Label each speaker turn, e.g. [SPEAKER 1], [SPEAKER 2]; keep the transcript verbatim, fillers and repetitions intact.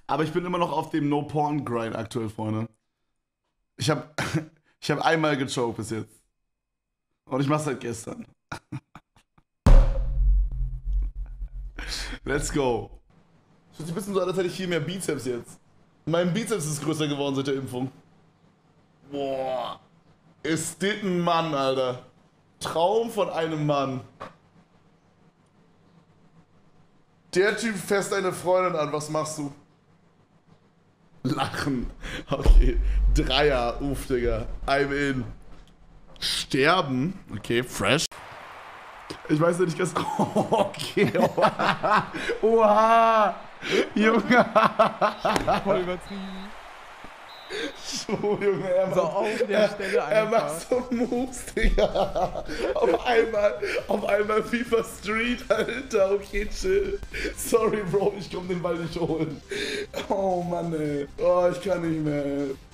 [SPEAKER 1] Aber ich bin immer noch auf dem No-Porn-Grind aktuell, Freunde. Ich habe ich hab einmal gechoked bis jetzt. Und ich mach's seit gestern. Let's go. Es fühlt sich ein bisschen so an, als hätte ich viel mehr Bizeps jetzt. Mein Bizeps ist größer geworden seit der Impfung. Boah. Ist das ein Mann, Alter. Traum von einem Mann. Der Typ fässt eine Freundin an, was machst du? Lachen. Okay. Dreier, uff, Digga. I'm in. Sterben. Okay, fresh. Ich weiß nicht ganz. Okay. Oha. Oha. Junge.
[SPEAKER 2] Voll übertrieben.
[SPEAKER 1] So, Junge, er macht,
[SPEAKER 2] So auf der Stelle
[SPEAKER 1] er, er
[SPEAKER 2] einfach.
[SPEAKER 1] macht so Moves, Digga. Auf einmal, auf einmal FIFA Street, Alter. Okay, chill. Sorry, Bro, ich komm den Ball nicht holen. Oh, Mann, ey. Oh, ich kann nicht mehr, ey.